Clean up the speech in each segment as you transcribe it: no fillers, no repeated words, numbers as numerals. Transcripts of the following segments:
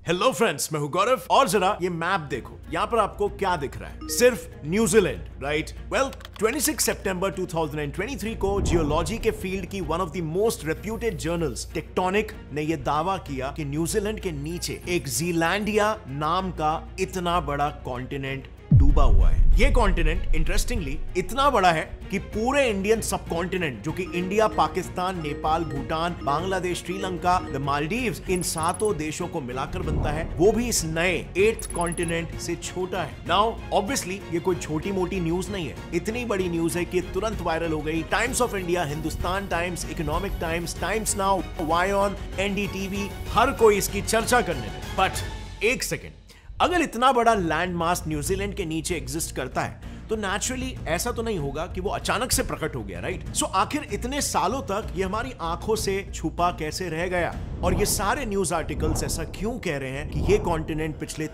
Hello friends, मैं हूं गौरव और जरा ये मैप देखो। यहाँ पर आपको क्या दिख रहा है? सिर्फ न्यूजीलैंड, राइट? वेल, 26 सितंबर 2023 को जियोलॉजी के फील्ड की one of the most reputed journals tectonic ने यह दावा किया कि न्यूजीलैंड के नीचे एक जीलैंडिया नाम का इतना बड़ा कॉन्टिनेंट डूबा हुआ है। ये कॉन्टिनेंट इंटरेस्टिंगली इतना बड़ा है कि पूरे इंडियन सब कॉन्टिनेंट, जो कि India, Pakistan, Nepal, Bhutan, Bangladesh, Sri Lanka, the Maldives, इन 7 देशों को मिलाकर बनता है, वो भी इस नए 8th कॉन्टिनेंट से छोटा है। नाउ ऑब्वियसली ये कोई छोटी मोटी न्यूज नहीं है, इतनी बड़ी न्यूज है कि तुरंत वायरल हो गई। Times of India, Hindustan Times, Economic Times, Times Now, वायऑन, एनडीटीवी, हर कोई इसकी चर्चा करने लगे। बट एक सेकेंड, अगर इतना बड़ा लैंड मास न्यूजीलैंड के नीचे एग्जिस्ट करता है तो नेचुरली ऐसा तो नहीं होगा कि वो अचानक से प्रकट हो गया, राइट? सो आखिर इतने सालों तक ये हमारी आंखों से छुपा कैसे रह गया? और ये सारे न्यूज आर्टिकल्स ऐसा क्यों कह रहे हैं कि ये कॉन्टिनेंट पिछले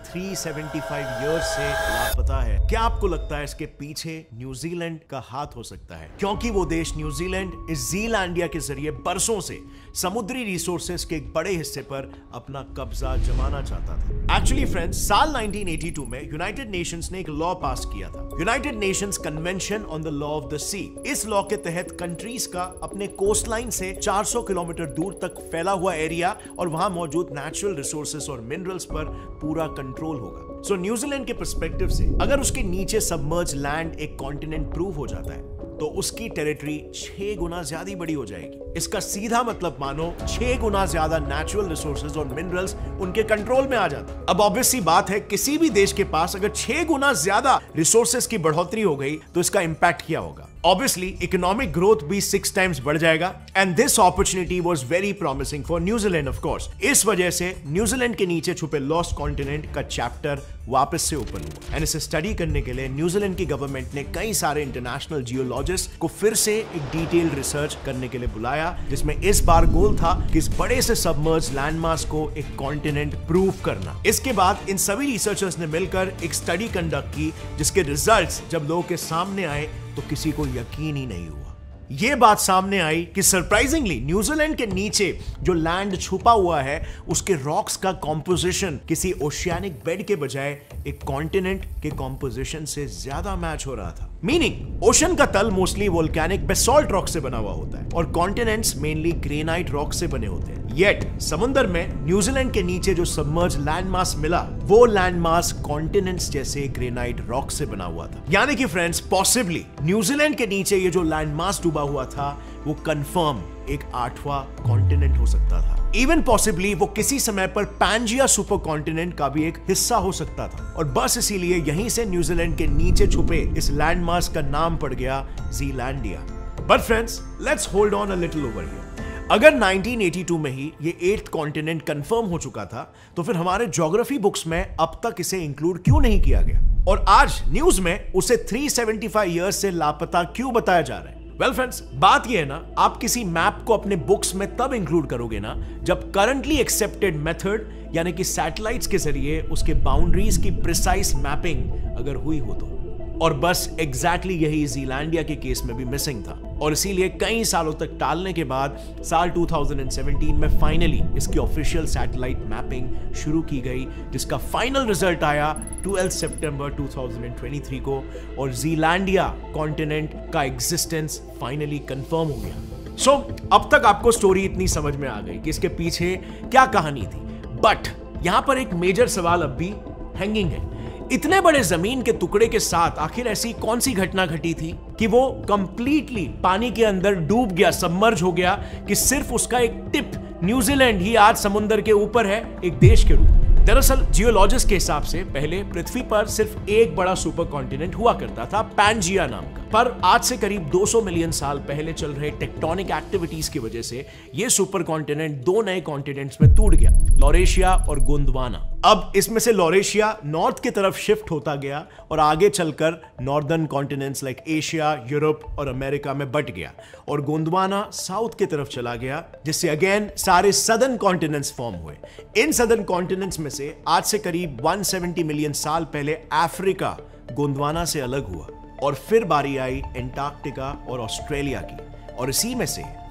375 इयर्स से लापता है? क्या आपको लगता है इसके पीछे न्यूजीलैंड का हाथ हो सकता है? क्योंकि वो देश न्यूजीलैंड इस जीलैंडिया के जरिए बरसों से समुद्री रिसोर्सेस के एक बड़े हिस्से पर अपना कब्जा जमाना चाहता था। एक्चुअली फ्रेंड्स, साल 1982 में यूनाइटेड नेशंस ने एक लॉ पास किया था, United Nations Convention on the Law of the Sea. इस लॉ के तहत कंट्रीज का अपने कोस्ट लाइन से 400 किलोमीटर दूर तक फैला हुआ एरिया और वहां मौजूद नेचुरल रिसोर्सेस और मिनरल्स पर पूरा कंट्रोल होगा। सो न्यूजीलैंड के पर्सपेक्टिव से अगर उसके नीचे सबमर्ज लैंड एक कॉन्टिनेंट प्रूव हो जाता है तो उसकी टेरिटरी 6 गुना ज्यादा बड़ी हो जाएगी। इसका सीधा मतलब मानो 6 गुना ज्यादा नेचुरल रिसोर्सेज और मिनरल्स उनके कंट्रोल में आ जाता। अब ऑब्वियस सी बात है, किसी भी देश के पास अगर 6 गुना ज्यादा रिसोर्सेज की बढ़ोतरी हो गई तो इसका इंपैक्ट क्या होगा? ऑब्वियसली इकोनॉमिक ग्रोथ भी 6 टाइम्स बढ़ जाएगा and this opportunity was very promising for New Zealand of course. इस वजह से न्यूजीलैंड के नीचे छुपे लॉस्ट कॉन्टिनेंट का चैप्टर वापस से ओपन हुआ एंड इसे स्टडी करने के लिए न्यूजीलैंड की गवर्नमेंट ने कई सारे इंटरनेशनल जियोलॉजिस्ट को फिर से एक डिटेल्ड रिसर्च करने के लिए बुलाया, जिसमें इस बार गोल था कि इस बड़े से सबमर्ज लैंडमास को एक कॉन्टिनेंट प्रूव करना। इसके बाद इन सभी रिसर्चर्स ने मिलकर एक स्टडी कंडक्ट की, जिसके रिजल्ट्स जब लोगों के सामने आए तो किसी को यकीन ही नहीं हुआ। यह बात सामने आई कि सरप्राइजिंगली न्यूजीलैंड के नीचे जो लैंड छुपा हुआ है उसके रॉक्स का कॉम्पोजिशन किसी ओशियानिक बेड के बजाय एक कॉन्टिनेंट के कॉम्पोजिशन से ज्यादा मैच हो रहा था। मीनिंग ओशन का तल मोस्टली वोल्केनिक बेसॉल्ट रॉक से बना हुआ होता है और कॉन्टिनेंट्स मेनली ग्रेनाइट रॉक से बने होते हैं। येट समुद्र में न्यूजीलैंड के नीचे जो सबमर्ज लैंडमास मिला वो लैंडमास कॉन्टिनेंट्स जैसे ग्रेनाइट रॉक से बना हुआ था। यानी कि फ्रेंड्स, पॉसिबली न्यूजीलैंड के नीचे ये जो लैंडमास डूबा हुआ था वो कंफर्म एक 8वां कॉन्टिनेंट हो सकता था। इवन पॉसिबली वो किसी समय पर पैंजिया सुपर कॉन्टिनेंट का भी एक हिस्सा हो सकता था और बस इसीलिए यहीं से न्यूजीलैंड के नीचे छुपे इस लैंडमास का नाम पड़ गया Zealandia. But friends, let's hold on a little over here. अगर 1982 में ही ये 8th कॉन्टिनेंट कंफर्म हो चुका था तो फिर हमारे ज्योग्राफी बुक्स में अब तक इसे इंक्लूड क्यों नहीं किया गया और आज न्यूज में उसे 375 इयर्स से लापता क्यों बताया जा रहा है? वेल फ्रेंड्स, बात ये है ना, आप किसी मैप को अपने बुक्स में तब इंक्लूड करोगे ना जब करंटली एक्सेप्टेड मेथड यानी कि सैटेलाइट्स के जरिए उसके बाउंड्रीज की प्रिसाइज मैपिंग अगर हुई हो तो। और बस एग्जैक्टली यही जीलैंडिया के केस में भी मिसिंग था और इसीलिए कई सालों तक टालने के बाद साल 2017 में फाइनली इसकी ऑफिशियल सैटेलाइट मैपिंग शुरू की गई, जिसका फाइनल रिजल्ट आया 12 सितंबर 2023 को और जीलैंडिया कॉन्टिनेंट का एग्जिस्टेंस फाइनली कंफर्म हो गया। सो अब तक आपको स्टोरी इतनी समझ में आ गई कि इसके पीछे क्या कहानी थी, बट यहां पर एक मेजर सवाल अब भी हैंगिंग है। इतने बड़े जमीन के टुकड़े के साथ आखिर ऐसी कौन सी घटना घटी थी कि वो कंप्लीटली पानी के अंदर डूब गया, सबमर्ज हो गया, कि सिर्फ उसका एक टिप न्यूजीलैंड ही आज समुद्र के ऊपर है एक देश के रूप में। दरअसल जियोलॉजिस्ट के हिसाब से पहले पृथ्वी पर सिर्फ एक बड़ा सुपर कॉन्टिनेंट हुआ करता था, पैंजिया नाम का। पर आज से करीब 200 मिलियन साल पहले चल रहे टेक्टोनिक एक्टिविटीज की वजह से ये सुपर कॉन्टिनेंट 2 नए कॉन्टिनेंट्स में टूट गया, लॉरेशिया और गोंडवाना। अब इसमें से लॉरेशिया नॉर्थ की तरफ शिफ्ट होता गया और आगे चलकर northern continents like Asia, Europe और अमेरिका में बट गया और गोंडवाना साउथ की तरफ चला गया, जिससे अगेन सारे सदर्न कॉन्टिनेंट्स फॉर्म हुए। इन सदर्न कॉन्टिनेंट्स में से आज से करीब 170 मिलियन साल पहले अफ्रीका गोंडवाना से अलग हुआ और फिर बारी आई एंटार्क्टिका और ऑस्ट्रेलिया की और इसी में से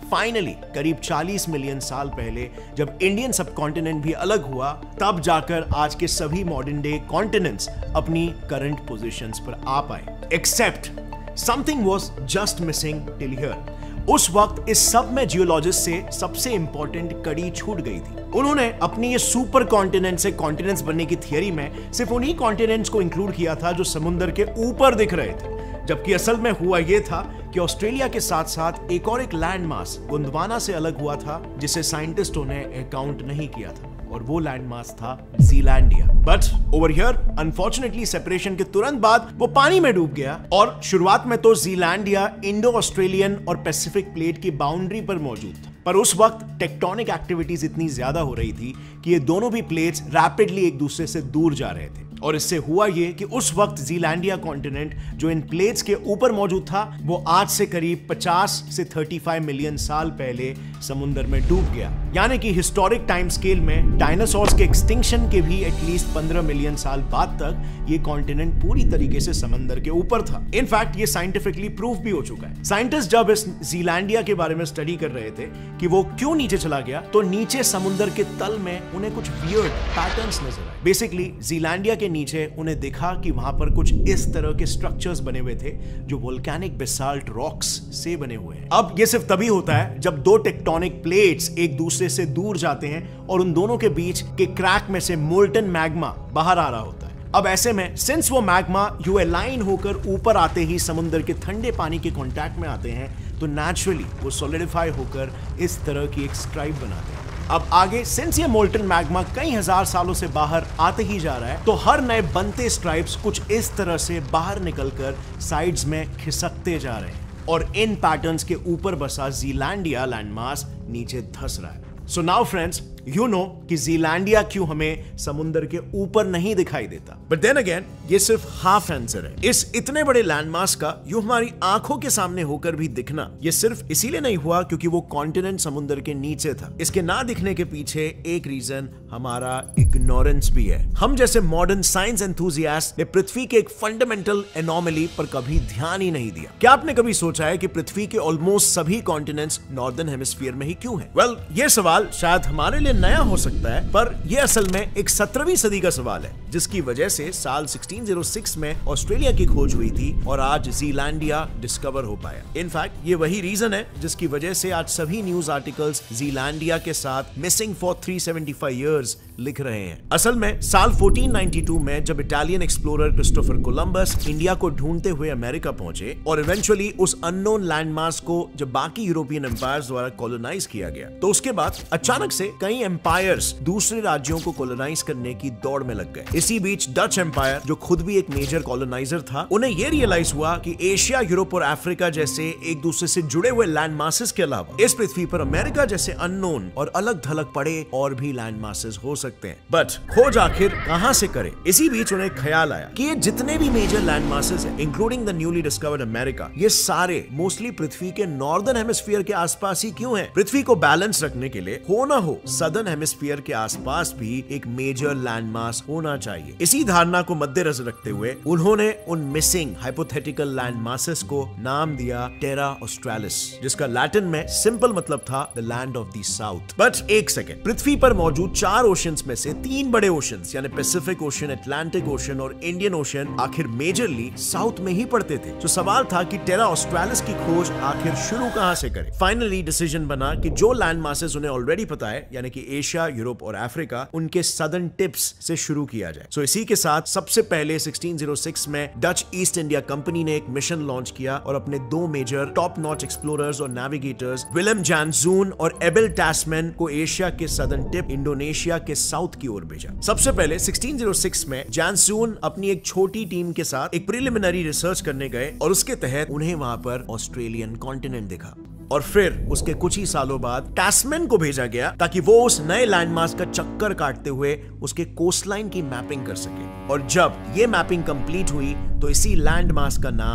फाइनली करीब 40 मिलियन साल पहले जब इंडियन सब कॉन्टिनेंट भी अलग हुआ, तब जाकर आज के सभी मॉडर्न डे कॉन्टिनेंट्स अपनी करंट पोजीशंस पर आ पाए। Except something was just missing till here. उस वक्त इस सब में जियोलॉजिस्ट से सबसे इंपॉर्टेंट कड़ी छूट गई थी। उन्होंने अपनी ये सुपर कॉन्टिनेंट से कॉन्टिनेंट्स बनने की थियरी में सिर्फ उन्हीं कॉन्टिनेंट्स को इंक्लूड किया था जो समुद्र के ऊपर दिख रहे थे, जबकि असल में हुआ यह था कि ऑस्ट्रेलिया के साथ साथ एक और एक लैंड मास गोंडवाना से अलग हुआ था, जिसे साइंटिस्टों ने अकाउंट नहीं किया था, और वो लैंड मास था Zealandia. But over here unfortunately separation के तुरंत बाद वो पानी में डूब गया, और शुरुआत में तो ज़ीलैंडिया इंडो ऑस्ट्रेलियन और पैसिफिक प्लेट की बाउंड्री पर मौजूद था, पर उस वक्त टेक्टोनिक एक्टिविटीज इतनी ज्यादा हो रही थी कि ये दोनों भी प्लेट्स रैपिडली एक दूसरे से दूर जा रहे थे, और इससे हुआ ये कि उस वक्त ज़ीलैंडिया कॉन्टिनेंट जो इन प्लेट्स के ऊपर मौजूद था, वो आज से करीब 50 से 35 मिलियन साल पहले समुद्र में डूब गया। यानी कि हिस्टोरिक टाइम स्केल में डायनासोर्स के एक्सटिंक्शन के भी एटलीस्ट 15 मिलियन साल बाद तक ये कॉन्टिनेंट पूरी तरीके से समंदर के ऊपर था। इनफैक्ट ये साइंटिफिकली प्रूफ भी हो चुका है। साइंटिस्ट जब इस ज़ीलैंडिया के बारे में स्टडी कर रहे थे कि वो क्यों नीचे चला गया, तो नीचे समुद्र के तल में उन्हें कुछ वियर्ड पैटर्न्स नजर आए। बेसिकली ज़ीलैंडिया के नीचे उन्हें दिखा कि वहां पर कुछ इस तरह के स्ट्रक्चर्स बने हुए थे जो वोल्केनिक बेसाल्ट रॉक्स से बने हुए हैं। अब ये सिर्फ तभी होता है जब दो टेक्टोनिक प्लेट्स एक दूसरे से दूर जाते हैं और उन दोनों के बीच के क्रैक में से मोल्टन मैग्मा बाहर आ रहा होता है। अब ऐसे में सिंस वो मैग्मा यूए लाइन होकर ऊपर आते ही समुद्र के ठंडे पानी के कांटेक्ट में आते हैं, तो नेचुरली वो सॉलिडिफाई होकर इस तरह की एक स्ट्राइप बनाते हैं। अब आगे सिंस ये मोल्टन मैग्मा कई हजार सालों से बाहर आते ही जा रहा है, तो हर नए बनते स्ट्राइप्स कुछ इस तरह से बाहर निकलकर साइड्स में खिसकते जा रहे हैं, और इन पैटर्न्स के ऊपर बसा ज़ीलैंडिया लैंडमास नीचे धंस रहा है। So now friends, you know कि ज़ीलैंडिया क्यों हमें समुद्र के ऊपर नहीं दिखाई देता। बट देन अगेन ये सिर्फ हाफ आंसर है। इस इतने बड़े लैंडमास का यूं हमारी आंखों के सामने होकर भी दिखना, ये सिर्फ इसीलिए नहीं हुआ क्योंकि वो कॉन्टिनेंट समुद्र के नीचे था। इसके ना दिखने के पीछे एक रीजन हमारा इग्नोरेंस भी है। हम जैसे मॉडर्न साइंस एंथुसियास्ट ने पृथ्वी के एक फंडामेंटल एनोमली पर कभी ध्यान ही नहीं दिया। क्या आपने कभी सोचा है कि पृथ्वी के ऑलमोस्ट सभी कॉन्टिनेंट्स नॉर्दर्न हेमिस्फीयर में ही क्यों है? वेल, ये सवाल शायद हमारे लिए नया हो सकता है, पर यह असल में एक 17वीं सदी का सवाल है, जिसकी वजह से साल 1606 में ऑस्ट्रेलिया की खोज हुई थी और आज ज़ीलैंडिया डिस्कवर हो पाया। इनफैक्ट ये वही रीजन है जिसकी वजह से आज सभी न्यूज आर्टिकल्स ज़ीलैंडिया के साथ मिसिंग फॉर 375 इयर्स लिख रहे हैं। असल में साल 1492 में जब Italian explorer Christopher Columbus India को ढूंढते हुए अमेरिका पहुंचे और इवेंचुअली उस अननोन लैंडमास को जब बाकी यूरोपियन एम्पायर्स द्वारा कॉलोनाइज किया गया, तो उसके बाद अचानक से कई एम्पायर्स दूसरे राज्यों को कॉलोनाइज करने की दौड़ में लग गए। इसी बीच डच एम्पायर, जो खुद भी एक मेजर कॉलोनाइजर था, उन्हें यह रियलाइज हुआ कि एशिया, यूरोप और अफ्रीका जैसे एक दूसरे से जुड़े हुए लैंड मासेस के अलावा इस पृथ्वी पर अमेरिका जैसे अननोन और अलग थलग पड़े और भी लैंड मासेस हो सकते हैं। बट खोज आखिर कहां से करें? इसी बीच उन्हें ख्याल आया कि ये जितने भी मेजर लैंड मासेस हैं, including the newly discovered America, ये सारे मोस्टली पृथ्वी के नॉर्दर्न हेमिस्फीयर के आसपास ही क्यों हैं? पृथ्वी को बैलेंस रखने के लिए हो ना हो सदर्न हेमिस्फीयर के आसपास भी एक मेजर लैंड मास होना चाहिए। इसी धारणा को मद्देनजर रखते हुए उन्होंने उन मिसिंग हाइपोथेटिकल लैंड मासेस को नाम दिया टेरा ऑस्ट्रेलिस, जिसका लैटिन में सिंपल मतलब था the land of the south. But एक सेकेंड, पृथ्वी पर मौजूद 4 ओशंस में से 3 बड़े ओशंस यानी पैसिफिक ओशन, अटलांटिक ओशन और इंडियन ओशन आखिर मेजरली साउथ में ही पड़ते थे। तो सवाल था कि टेरा ऑस्ट्रेलिस की खोज आखिर शुरू कहां से करें? फाइनली डिसीजन बना कि जो लैंड मासेस उन्हें ऑलरेडी पता है, यानी कि एशिया, यूरोप और अफ्रीका, उनके सदर्न टिप्स से शुरू किया जाए। सो इसी के साथ सबसे पहले 1606 में डच ईस्ट इंडिया कंपनी ने एक मिशन लॉन्च किया और अपने 2 मेजर टॉप नॉच एक्सप्लोरर्स और नेविगेटर्स विलियम जैनसून और एबेल टैस्मैन को एशिया के सदर्न टिप इंडोनेशिया के साउथ की ओर भेजा। सबसे पहले 1606 में जैनसून अपनी एक छोटी टीम के साथ एक प्रिलिमिनरी रिसर्च करने गए और उसके तहत उन्हें वहां पर ऑस्ट्रेलियन कॉन्टिनेंट दिखा। और फिर उसके कुछ ही सालों बाद टैस्मैन को भेजा गया ताकि वो उस नए लैंडमास का चक्कर काटते हुए उसके कोस्टलाइन की मैपिंग कर सके। और जब ये मैपिंग कंप्लीट हुई तो इसी लैंडमास का नाम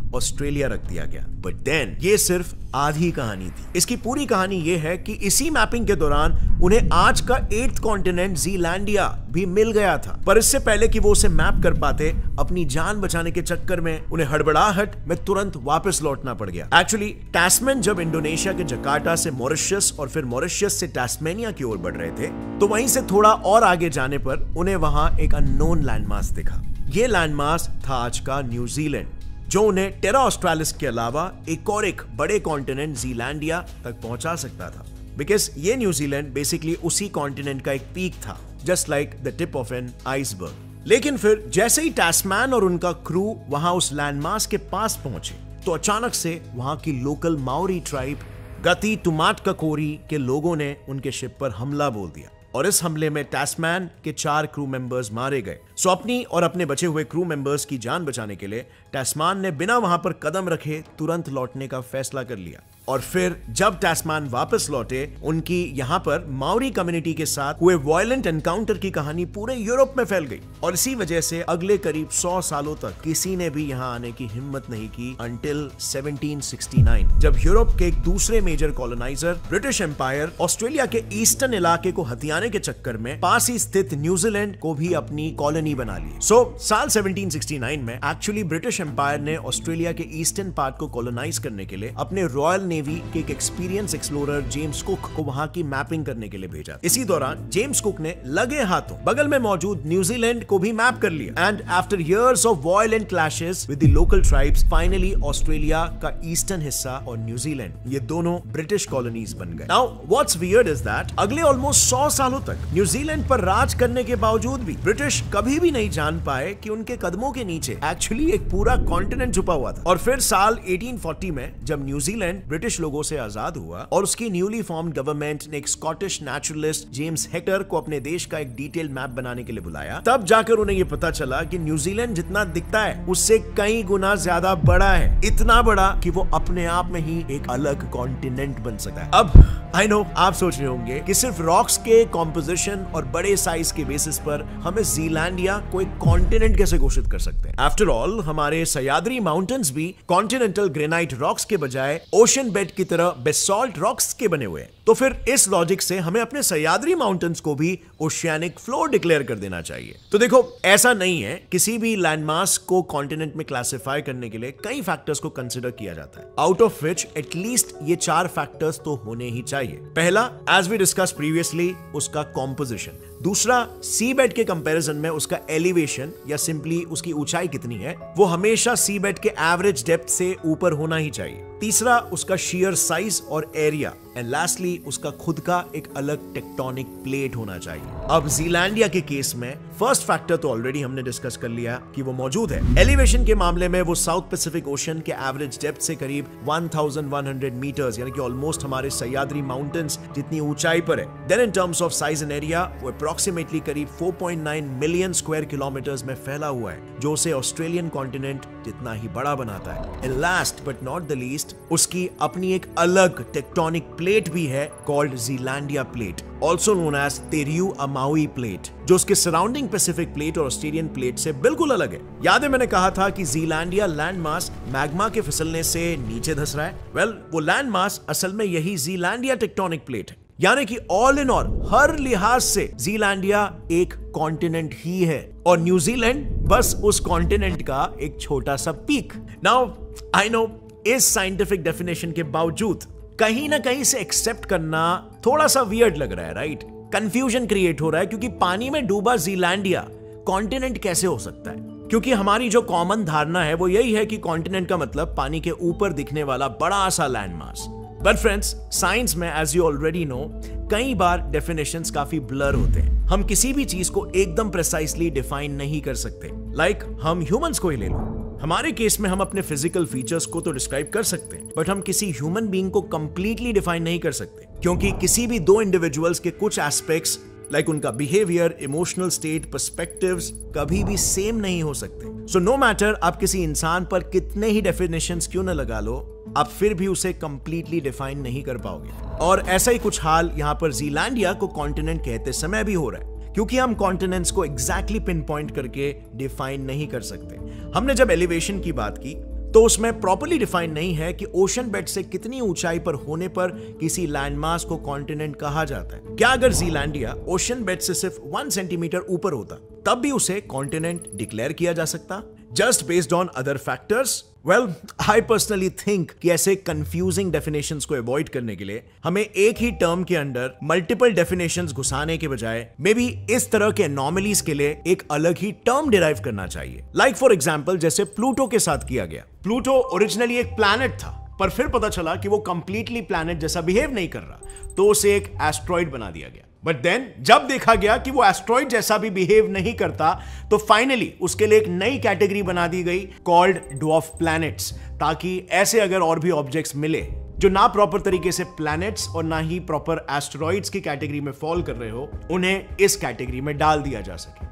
ऑस्ट्रेलिया रख दिया गया। बट देन ये सिर्फ आधी कहानी थी। इसकी पूरी कहानी ये है कि इसी मैपिंग के दौरान उन्हें आज का 8th कॉन्टिनेंट ज़ीलैंडिया भी मिल गया था। पर इससे पहले कि वो उसे मैप कर पाते, अपनी जान बचाने के चक्कर में उन्हें हड़बड़ाहट में तुरंत वापस लौटना पड़ गया। एक्चुअली टैस्मैन जब इंडोनेशिया के जकार्ता से मॉरिशस और फिर मॉरिशस से टास्मेनिया की ओर बढ़ रहे थे, तो वहीं से थोड़ा और आगे जाने पर उन्हें वहां एक अननोन लैंडमास दिखा। ये लैंडमास था आज का न्यूजीलैंड, जो उन्हें टेरा ऑस्ट्रेलिस के अलावा एक बड़े कॉन्टिनेंट ज़ीलैंडिया तक पहुंचा सकता था। बिकॉज ये न्यूजीलैंड बेसिकली उसी कॉन्टिनेंट का एक पीक था, just like the tip of an iceberg. लेकिन फिर जैसे ही टैस्मैन और उनका क्रू वहां उस लैंडमास के पास पहुंचे, तो अचानक से वहां की लोकल माओरी ट्राइब गति टुमाटकाकोरी के लोगों ने उनके शिप पर हमला बोल दिया और इस हमले में टैस्मैन के 4 क्रू मेंबर्स मारे गए। सो अपनी और अपने बचे हुए क्रू मेंबर्स की जान बचाने के लिए टैस्मैन ने बिना वहां पर कदम रखे तुरंत लौटने का फैसला कर लिया। और फिर जब टैस्मैन वापस लौटे, उनकी यहां पर माओरी कम्युनिटी के साथ हुए वायलेंट एनकाउंटर की कहानी पूरे यूरोप में फैल गई और इसी वजह से अगले करीब 100 सालों तक किसी ने भी यहां आने की हिम्मत नहीं की अंटिल 1769, जब यूरोप के एक दूसरे major coloniser British Empire Australia के ईस्टर्न इलाके को हथियाने के चक्कर में पास ही स्थित न्यूजीलैंड को भी अपनी कॉलोनी बना ली। साल 1769 में एक्चुअली ब्रिटिश एम्पायर ने ऑस्ट्रेलिया के ईस्टर्न पार्ट को कॉलोनाइज करने के लिए अपने रॉयल नेवी के एक एक्सपीरियंस एक्सप्लोरर जेम्स कुक को वहां की मैपिंग करने के लिए भेजा। इसी दौरान जेम्स कुक ने लगे हाथों बगल में मौजूद न्यूजीलैंड को भी मैप कर लिया and after years of violent clashes with the local tribes, finally Australia का ईस्टर्न हिस्सा और न्यूजीलैंड ये दोनों ब्रिटिश कॉलोनीज बन गए। Now what's weird is that अगले ऑलमोस्ट 100 सालों तक न्यूजीलैंड पर राज करने के बावजूद भी ब्रिटिश कभी भी नहीं जान पाए कि उनके कदमों के नीचे एक्चुअली एक पूरा कॉन्टिनेंट छुपा हुआ था। और फिर साल 1840 में जब न्यूजीलैंड ब्रिटिश लोगों से आजाद हुआ और उसकी न्यूली फॉर्म्ड गवर्नमेंट ने एक स्कॉटिश नेचुरलिस्ट जेम्स हेक्टर को अपने देश का एक डिटेल्ड मैप बनाने के लिए बुलाया, तब जाकर उन्हें यह पता चला कि न्यूजीलैंड जितना दिखता है उससे कई गुना ज्यादा बड़ा है, इतना बड़ा कि वो अपने आप में ही एक अलग कॉन्टिनेंट बन सकता है। अब आई नो आप सोच रहे होंगे कि सिर्फ रॉक्स के कॉम्पोजिशन और बड़े साइज के बेसिस पर हमें ज़ीलैंडिया को एक कॉन्टिनेंट कैसे घोषित कर सकते हैं। आफ्टर ऑल हमारे सह्याद्री माउंटेन्स भी कॉन्टिनेंटल ग्रेनाइट रॉक्स के बजाय ओशन बेड की तरह बेसॉल्ट रॉक्स के बने हुए हैं। तो फिर इस लॉजिक से हमें अपने सह्याद्री माउंटेन्स को भी ओशियानिक फ्लोर डिक्लेयर कर देना चाहिए। तो देखो ऐसा नहीं है, किसी भी लैंडमास को कॉन्टिनेंट में क्लासिफाई करने के लिए कई फैक्टर्स को कंसिडर किया जाता है, आउट ऑफ विच एटलीस्ट ये 4 फैक्टर्स तो होने ही चाहिए। पहला, एज वी डिस्कस प्रीवियसली, उसका कॉम्पोजिशन। दूसरा, सी बेड के कंपैरिजन में उसका एलिवेशन या सिंपली उसकी ऊंचाई कितनी है, वो हमेशा सी बेड के एवरेज डेप्थ से ऊपर होना ही चाहिए। तीसरा, उसका शेयर साइज और एरिया एंड लास्टली उसका खुद का एक अलग टेक्टोनिक प्लेट होना चाहिए। अब ज़ीलैंडिया के केस में फर्स्ट फैक्टर तो ऑलरेडी हमने डिस्कस कर लिया कि वो मौजूद है। एलिवेशन के मामले में वो साउथ पैसिफिक ओशन के एवरेज डेप्थ से करीब 1100 मीटर्स यानी कि ऑलमोस्ट हमारे सह्याद्री माउंटेन्स जितनी ऊंचाई पर है। Then in terms of size and area वो अप्रॉक्सीमेटली करीब 4.9 मिलियन स्क्वायर किलोमीटर्स में फैला हुआ है, जो उसे ऑस्ट्रेलियन कॉन्टिनेंट जितना ही बड़ा बनाता है। And last but not the least, उसकी अपनी एक अलग टेक्टोनिक प्लेट भी है called Zealandia plate, also known as Te Riu a Maui plate, जो उसके सराउंडिंग पैसिफिक प्लेट और ऑस्ट्रेलियन प्लेट से बिल्कुल अलग है। याद है मैंने कहा था कि ज़ीलैंडिया लैंडमास मैग्मा के फिसलने से नीचे धंस रहा है। वेल, वो लैंडमास असल में यही ज़ीलैंडिया टेक्टोनिक प्लेट है, यानी कि ऑल इन ऑल हर लिहाज से ज़ीलैंडिया एक कॉन्टिनेंट ही है और न्यूजीलैंड बस उस कॉन्टिनेंट का एक छोटा सा पीक। नाउ आई नो इस साइंटिफिक डेफिनेशन के बावजूद कहीं ना कहीं से एक्सेप्ट करना थोड़ा सा वियर्ड लग रहा है, राइट? कंफ्यूजन क्रिएट हो रहा है क्योंकि पानी में डूबा ज़ीलैंडिया कॉन्टिनेंट कैसे हो सकता है? क्योंकि हमारी जो कॉमन धारणा है वो यही है कि कॉन्टिनेंट का मतलब पानी के ऊपर दिखने वाला बड़ा सा लैंडमास। बट फ्रेंड्स, साइंस में एज यू ऑलरेडी नो कई बार डेफिनेशंस काफी ब्लर होते हैं। हम किसी भी चीज को एकदम प्रिसाइसली डिफाइन नहीं कर सकते। लाइक हम ह्यूमंस को ही ले लो। हमारे केस में हम अपने फिजिकल फीचर्स को तो डिस्क्राइब कर सकते हैं, बट हम किसी ह्यूमन बीइंग को कंप्लीटली डिफाइन नहीं कर सकते, क्योंकि किसी भी 2 इंडिविजुअल्स के कुछ एस्पेक्ट्स लाइक उनका बिहेवियर, इमोशनल स्टेट, पर्सपेक्टिव्स कभी भी सेम नहीं हो सकते। सो नो मैटर आप किसी इंसान पर कितने ही डेफिनेशंस क्यों न लगा लो, आप फिर भी उसे कंप्लीटली डिफाइन नहीं कर पाओगे। और ऐसा ही कुछ हाल यहाँ पर ज़ीलैंडिया को कॉन्टिनेंट कहते समय भी हो रहा है, क्योंकि हम कॉन्टिनेंट्स को एग्जैक्टली पिन पॉइंट करके डिफाइन नहीं कर सकते। हमने जब एलिवेशन की बात की तो उसमें प्रॉपर्ली डिफाइन नहीं है कि ओशन बेड से कितनी ऊंचाई पर होने पर किसी लैंडमास को कॉन्टिनेंट कहा जाता है। क्या अगर ज़ीलैंडिया ओशन बेड से सिर्फ 1 सेंटीमीटर ऊपर होता तब भी उसे कॉन्टिनेंट डिक्लेयर किया जा सकता, just based on other factors? Well, I personally think कि ऐसे कंफ्यूजिंग डेफिनेशंस को अवॉइड करने के लिए हमें एक ही टर्म के अंदर मल्टीपल डेफिनेशंस घुसाने के बजाय मे बी इस तरह के एनॉमलीज के लिए एक अलग ही टर्म डिराइव करना चाहिए। लाइक फॉर एग्जांपल जैसे प्लूटो के साथ किया गया। प्लूटो ओरिजिनली एक प्लैनेट था, पर फिर पता चला कि वो कंप्लीटली प्लैनेट जैसा बिहेव नहीं कर रहा, तो उसे एक एस्ट्रॉइड बना दिया गया। बट देन जब देखा गया कि वो एस्ट्रॉइड जैसा भी बिहेव नहीं करता, तो फाइनली उसके लिए एक नई कैटेगरी बना दी गई कॉल्ड ड्वार्फ प्लैनेट्स, ताकि ऐसे अगर और भी ऑब्जेक्ट्स मिले जो ना प्रॉपर तरीके से प्लैनेट्स और ना ही प्रॉपर एस्ट्रॉइड्स की कैटेगरी में फॉल कर रहे हो, उन्हें इस कैटेगरी में डाल दिया जा सके।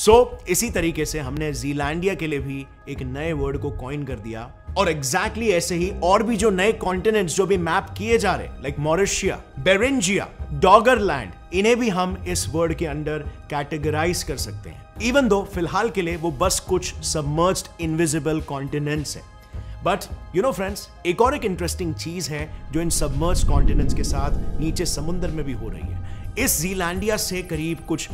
इसी तरीके से हमने ज़ीलैंडिया के लिए भी एक नए वर्ड को कॉइन कर दिया, और एग्जैक्टली ऐसे ही और भी जो नए कॉन्टिनेंट्स जो भी मैप किए जा रहे, लाइक मॉरिशिया, बेरेंजिया, डॉगरलैंड, इन्हें भी हम इस वर्ड के अंडर कैटेगराइज कर सकते हैं, इवन दो फिलहाल के लिए वो बस कुछ सबमर्ज्ड इनविजिबल कॉन्टिनेंट्स हैं। बट यू नो फ्रेंड्स, एक और एक इंटरेस्टिंग चीज है जो इन सबमर्ज्ड कॉन्टिनेंट्स के साथ नीचे समुद्र में भी हो रही है। इस ज़ीलैंडिया से करीब कुछ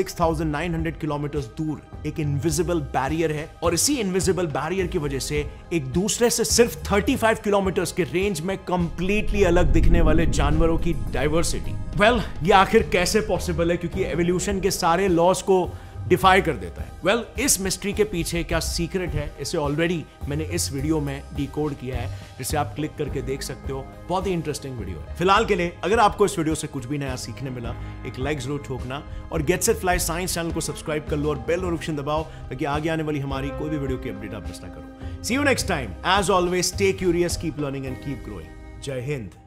6,900 किलोमीटर दूर एक इनविजिबल बैरियर है, और इसी इनविजिबल बैरियर की वजह से एक दूसरे से सिर्फ 35 किलोमीटर के रेंज में कंप्लीटली अलग दिखने वाले जानवरों की डाइवर्सिटी। वेल, ये आखिर कैसे पॉसिबल है, क्योंकि एवोल्यूशन के सारे लॉज को डिफाई कर देता है। वेल, इस मिस्ट्री के पीछे क्या सीक्रेट है, इसे ऑलरेडी मैंने इस वीडियो में डिकोड किया है, जिसे आप क्लिक करके देख सकते हो। बहुत ही इंटरेस्टिंग वीडियो है। फिलहाल के लिए अगर आपको इस वीडियो से कुछ भी नया सीखने मिला, एक लाइक जरूर ठोकना, और get set fly science channel को सब्सक्राइब कर लो और बेल नोटिफिकेशन दबाओ, ताकि आगे आने वाली हमारी कोई भी वीडियो की अपडेट आप मिस ना करो। See you next time. As always, stay curious, keep learning and keep growing. जय हिंद।